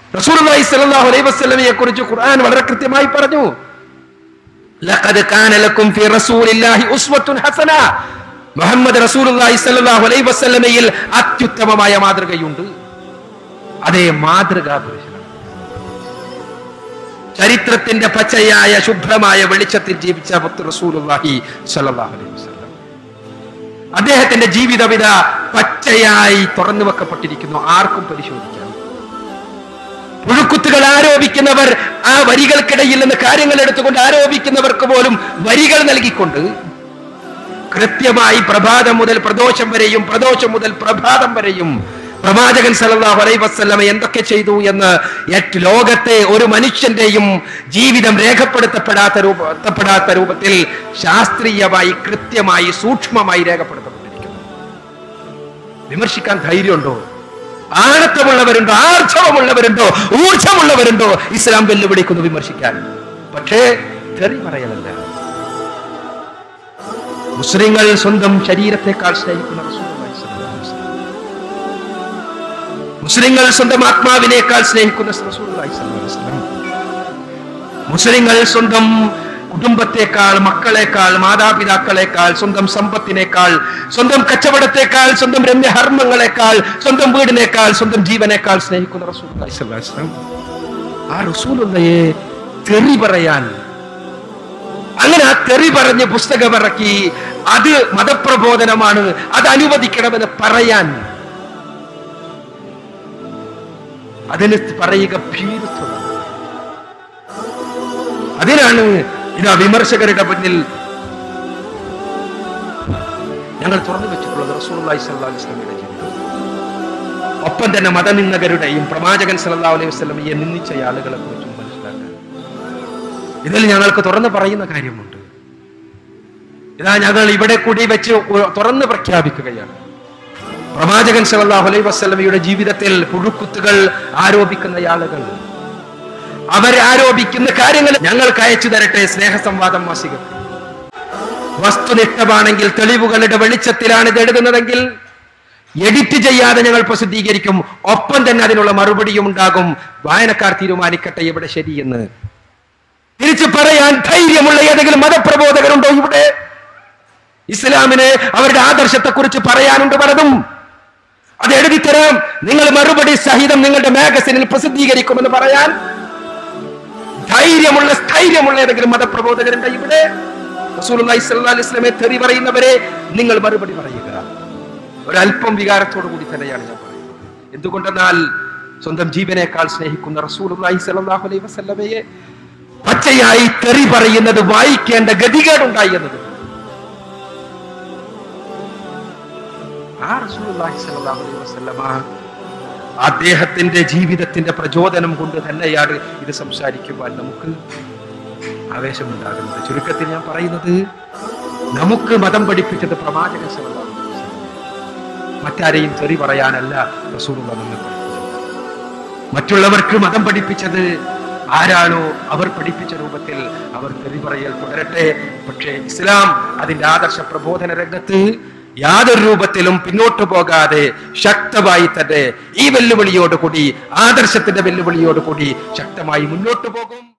റസൂലുള്ളാഹി സ്വല്ലല്ലാഹു അലൈഹി വസല്ലമയെ കുറിച്ച് ഖുർആൻ വളരെ കൃത്യമായി പറഞ്ഞു, ലഖദ് കാന ലക്കും ഫീ റസൂലില്ലാഹി ഉസ്വത്തുൻ ഹസന. മുഹമ്മദ് റസൂലുള്ളാഹി സ്വല്ലല്ലാഹു അലൈഹി വസല്ലമയിൽ അത്യുത്തമമായ മാതൃകയുണ്ട്. അതേ മാതൃകാ പുരുഷനാണ്. ചരിത്രത്തിന്റെ പച്ചയായ ശുഭ്രമായ വെളിച്ചത്തിൽ ജീവിച്ച റസൂലുള്ളാഹി സ്വല്ലല്ലാഹു അലൈഹി വസല്ലം. അദ്ദേഹത്തിന്റെ ജീവിതവിധ പച്ചയായി തുറന്നു വെക്കപ്പെട്ടിരിക്കുന്നു, ആർക്കും പരിശോധിക്കാം. പുഴുക്കുത്തുകൾ ആരോപിക്കുന്നവർ ആ വരികൾക്കിടയിൽ നിന്ന് കാര്യങ്ങൾ എടുത്തുകൊണ്ട് ആരോപിക്കുന്നവർക്ക് പോലും വരികൾ നൽകിക്കൊണ്ട് കൃത്യമായി പ്രഭാതം മുതൽ പ്രദോഷം വരെയും പ്രദോഷം മുതൽ പ്രഭാതം വരെയും പ്രവാചകൻ സല്ലല്ലാഹു അലൈഹി വസല്ലം എന്തൊക്കെ ചെയ്തു എന്ന് ലോകത്തെ ഒരു മനുഷ്യന്റെയും ജീവിതം രേഖപ്പെടുത്തപ്പെടാത്ത രൂപത്തിൽ ശാസ്ത്രീയമായി കൃത്യമായി സൂക്ഷ്മമായി രേഖപ്പെടുത്തപ്പെട്ടിരിക്കുന്നു. വിമർശിക്കാൻ ധൈര്യമുണ്ടോ? ആണത്വമുള്ളവരുണ്ടോ? ആർജവമുള്ളവരുണ്ടോ? ഊർജമുള്ളവരുണ്ടോ? ഇസ്ലാം വെല്ലുവിളിക്കുന്നു വിമർശിക്കാൻ. പക്ഷേ തെറി പറയലല്ല. മുസ്ലിങ്ങൾ സ്വന്തം ശരീരത്തെക്കാൾ സ്നേഹിക്കുന്ന റസൂലുള്ളാഹി സ്വല്ലല്ലാഹു അലൈഹി വസല്ലം, മുസ്ലിങ്ങൾ സ്വന്തം ആത്മാവിനേക്കാൾ സ്നേഹിക്കുന്ന റസൂലുള്ളാഹി സ്വല്ലല്ലാഹു അലൈഹി വസല്ലം, മുസ്ലിങ്ങൾ സ്വന്തം കുടുംബത്തെക്കാൾ, മക്കളെക്കാൾ, മാതാപിതാക്കളെക്കാൾ, സ്വന്തം സമ്പത്തിനേക്കാൾ, സ്വന്തം കച്ചവടത്തെക്കാൾ, സ്വന്തം രമ്യഹർമ്മങ്ങളെക്കാൾ, സ്വന്തം വീടിനേക്കാൾ, സ്വന്തം ജീവനേക്കാൾ സ്നേഹിക്കുന്ന റസൂലുള്ളാഹി സ്വല്ലല്ലാഹു അലൈഹി വസല്ലം. ആ റസൂലുള്ളാഹിയെ തെറി പറയാൻ, അങ്ങനെ ആ തെറി പറഞ്ഞ് പുസ്തകമിറക്കി അത് മതപ്രബോധനമാണ്, അത് അനുവദിക്കണമെന്ന് പറയാൻ, അതിന് പറയുക ഭീരുത്വമാണ്. അതിനാണ് ഇതാ വിമർശകരുടെ മുന്നിൽ ഞങ്ങൾ തുറന്നു വെച്ചിട്ടുള്ളത് റസൂലുള്ളാഹി സ്വല്ലല്ലാഹു അലൈഹി വസല്ലമയുടെ ജീവിതം. ഒപ്പം തന്നെ മതനിന്ദകരുടെയും പ്രവാചകൻ സല്ലല്ലാഹു അലൈഹി വസല്ലമയെ നിന്ദിച്ച ആളുകളെ കുറിച്ചും മനസ്സിലാക്കാൻ ഇതിൽ ഞങ്ങൾക്ക് തുറന്നു പറയുന്ന കാര്യമുണ്ട്. ഇതാ ഞങ്ങൾ ഇവിടെ കൂടി വെച്ച് തുറന്ന് പ്രഖ്യാപിക്കുകയാണ്, പ്രവാചകൻ സല്ലല്ലാഹു അലൈഹി വസല്ലമയുടെ ജീവിതത്തിൽ പുഴുക്കുത്തുകൾ ആരോപിക്കുന്ന ആളുകൾ, അവരാരോപിക്കുന്ന കാര്യങ്ങൾ ഞങ്ങൾക്ക് അയച്ചു തരട്ടെ. സ്നേഹസംവാദം മാസിക വസ്തുനിഷ്ഠമാണെങ്കിൽ, തെളിവുകളുടെ വെളിച്ചത്തിലാണ് ഇത് എഴുതുന്നതെങ്കിൽ എഡിറ്റ് ചെയ്യാതെ ഞങ്ങൾ പ്രസിദ്ധീകരിക്കും. ഒപ്പം തന്നെ അതിനുള്ള മറുപടിയും ഉണ്ടാകും. വായനക്കാർ തീരുമാനിക്കട്ടെ എവിടെ ശരിയെന്ന്. തിരിച്ചു പറയാൻ ധൈര്യമുള്ള ഏതെങ്കിലും മതപ്രബോധകരുണ്ടോ ഇവിടെ? ഇസ്ലാമിന് അവരുടെ ആദർശത്തെ കുറിച്ച് പറയാനുണ്ട് പലതും. അത് എഴുതിത്തരാം, നിങ്ങൾ മറുപടി സഹിതം നിങ്ങളുടെ മാഗസിനിൽ പ്രസിദ്ധീകരിക്കുമെന്ന് പറയാൻ സ്ഥൈര്യമുള്ള ഏതെങ്കിലും മതപ്രബോധകരുണ്ട് ഇവിടെ? റസൂലുള്ളാഹി സ്വല്ലല്ലാഹു അലൈഹി വസല്ലമയെ തെറി പറയുന്നവരെ നിങ്ങൾ മറുപടി പറയുക. ഒരല്പം വികാരത്തോടു കൂടി തന്നെയാണ് ഞാൻ പറയുന്നത്. എന്തുകൊണ്ടെന്നാൽ സ്വന്തം ജീവനേക്കാൾ സ്നേഹിക്കുന്ന റസൂലുള്ളാഹി സ്വല്ലല്ലാഹു അലൈഹി വസല്ലമയെ പച്ചയായി തെറി പറയുന്നത് വായിക്കേണ്ട ഗതികേടുണ്ടായി എന്നത് ആ റസൂലുള്ളാഹി സ്വല്ലല്ലാഹു അലൈഹി വസല്ലമ അദ്ദേഹത്തിന്റെ ജീവിതത്തിന്റെ പ്രചോദനം കൊണ്ട് തന്നെയാണ് ഇത് സംസാരിക്കുവാൻ നമുക്ക് ആവേശമുണ്ടാകുന്നത്. ചുരുക്കത്തിൽ ഞാൻ പറയുന്നത്, നമുക്ക് മതം പഠിപ്പിച്ചത് പ്രവാചകൻ സല്ലല്ലാഹു അലൈഹി വസല്ലം, മറ്റാരെയും തെറി പറയാനല്ല റസൂലുള്ളാഹി നമ്മെ പഠിപ്പിച്ചത്. മറ്റുള്ളവർക്ക് മതം പഠിപ്പിച്ചത് ആരാണോ അവർ പഠിപ്പിച്ച രൂപത്തിൽ അവർ തെറി പറയൽ തുടരട്ടെ. പക്ഷേ ഇസ്ലാം അതിന്റെ ആദർശ പ്രബോധന രംഗത്ത് യാതൊരു രൂപത്തിലും പിന്നോട്ട് പോകാതെ ശക്തമായി തന്നെ ഈ വെല്ലുവിളിയോടുകൂടി, ആദർശത്തിന്റെ വെല്ലുവിളിയോടുകൂടി ശക്തമായി മുന്നോട്ട് പോകും.